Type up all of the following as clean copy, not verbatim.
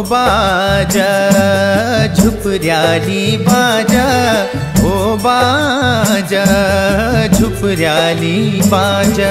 बाजा झुपऱ्याली बाजा, ओ बाजा झुपऱ्याली बाजा।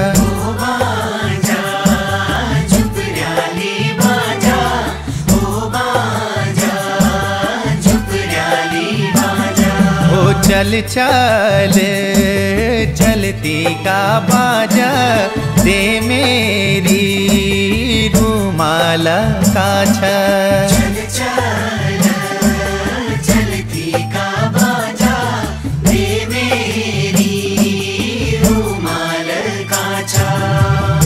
चल चल चलती का बाजा, दे मेरी रूमाल का छल। चल चल चलती का बाजा, दे मेरी रूमाल का छल।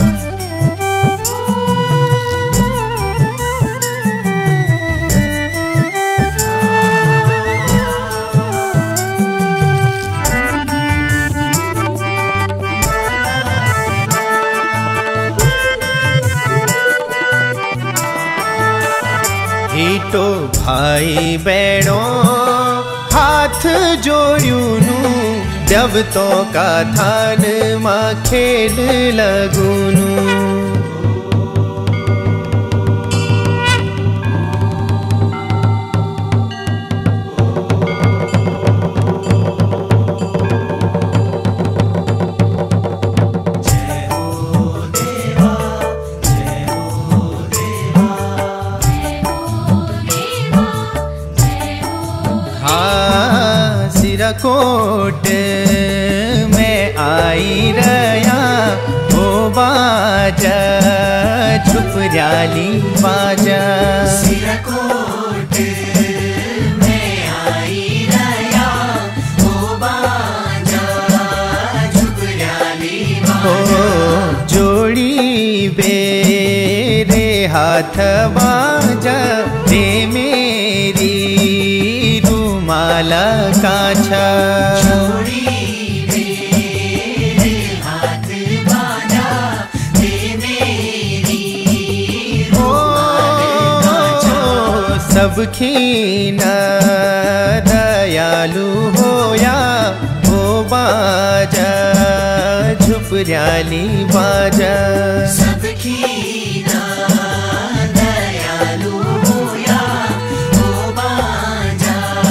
तो भाई बहनों हाथ जोड़ूनु, जब तो का थान माँ खेल लगूनु। कोट में आई रया, ओ बाजा झुपऱ्याली बाजा। सिरकोट में आई रया, ओ बाजा झुपऱ्याली बाजा। ओ जोड़ी बेरे हाथ बाजा, दे मेरी रूमाल का छल। जोड़ी मेरे हाथ बाजा, दे मेरी रूमाल का छल। सब खीना दयालु होया, ओ बाजा झुपऱ्याली बाजा। सब खीना दयालु होया, ओ बाजा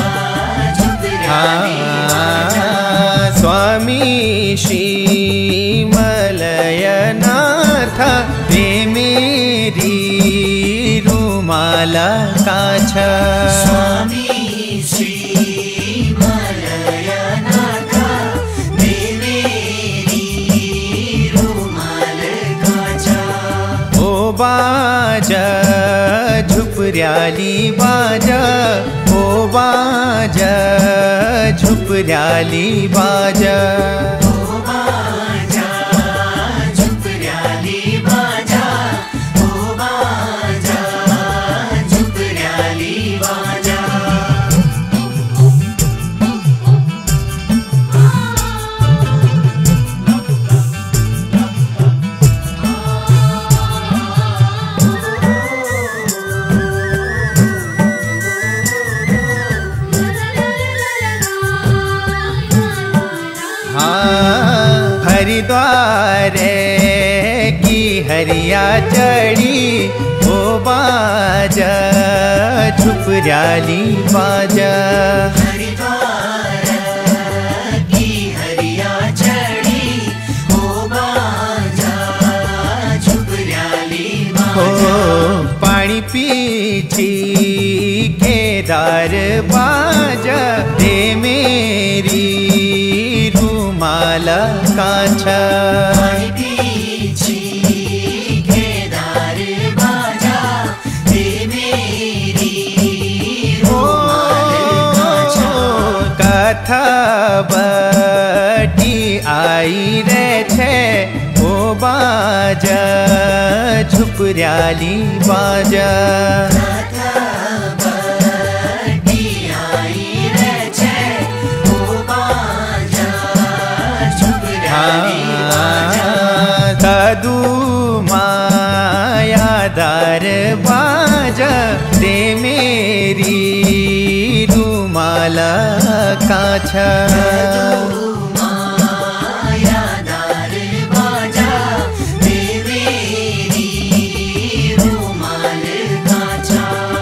स्वामी श्री मलयनाथ, दे मेरी रूमाल का छल। स्वामी श्री मलयनाथ, दे मेरी रूमाल का छल। ओ बाजा झुपऱ्याली बाजा, ओ बाजा झुपऱ्याली बाजा। ओ बाजा झुपऱ्याली बाजा, ओ बाजा झुपऱ्याली बाजा। हरिद्वार की हरिया चढ़ी, ओ बाजा झुपऱ्याली बाजा। हरिद्वार की हरिया चढ़ी, ओ बाजा झुपऱ्याली बाजा। ओ पानी पीछी केदार बाजा, दे मेरी रूमाल का छल। पीछी केदार बाजा, दे मेरी रूमाल का छल। कथा बटी आई रे छे, ओ बाजा झुपऱ्याली बाजा। साधु मायादार बाजा, दे मेरी रूमाल का छल। मायादार बाजा, दे मेरी रूमाल का छल।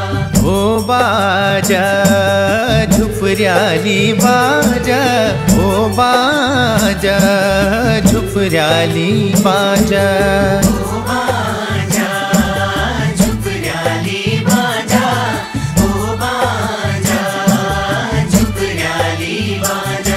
झुपऱ्याली बाजा ओ बाजा झुपऱ्याली बाजा झुपऱ्याली बाजा ओ बाजा झुपऱ्याली बाजा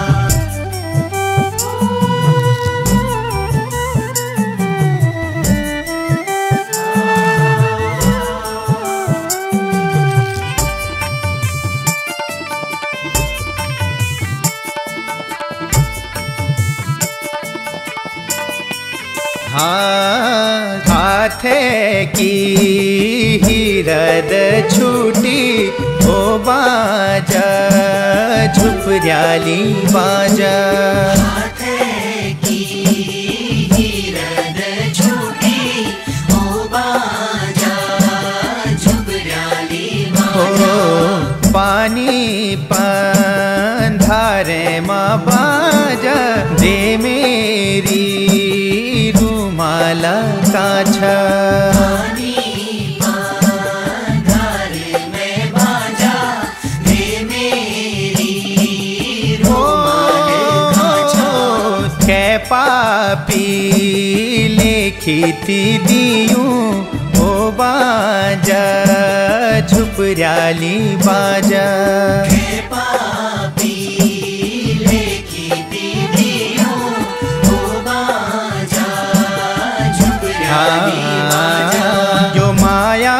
हाथे की हिरद छूटी ओ बाजा झुपऱ्याली बाजा हाथे की हिरद छूटी ओ बाजा झुपऱ्याली बाजा पानी पंधारे माँ बाजा दे मेरी रूमाला काछा पानी पंधारे में बाजा दे मेरी रूमाल काछा कै पापी लेखिती दियूं ओ बाजा झुपऱ्याली बाजा के पापी लेखिती दियूं ओ बाजा झुपऱ्याली बाजा जो माया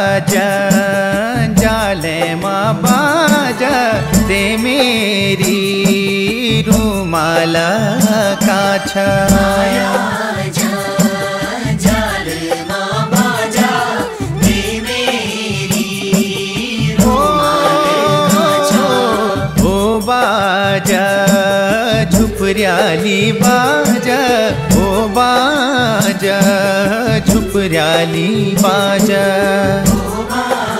जाले माँ बाजा दे मेरी रूमाला काछा माया जाल माँ बाजा दे मेरी रूमाल काछा ओ बाजा झुपऱ्याली बाजा ओ बाजा झुपऱ्याली बाजा ओ बाजा